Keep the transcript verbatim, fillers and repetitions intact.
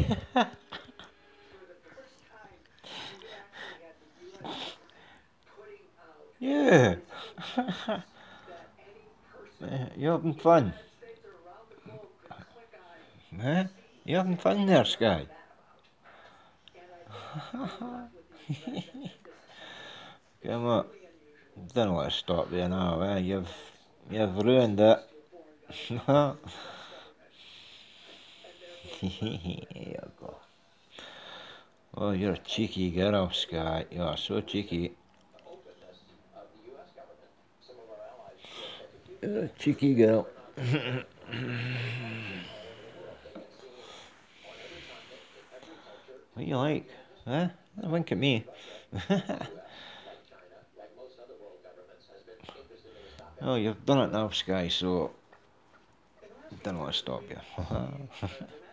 Yeah. You're having fun. Huh? You're having fun there, Skye. Come on. Don't let us stop there now, eh? You've you've ruined it. Here you go. Oh, you're a cheeky girl, Skye. You are so cheeky. You're a cheeky girl. What do you like? Huh? Don't wink at me. Oh, you've done it now, Skye, so don't let us stop you.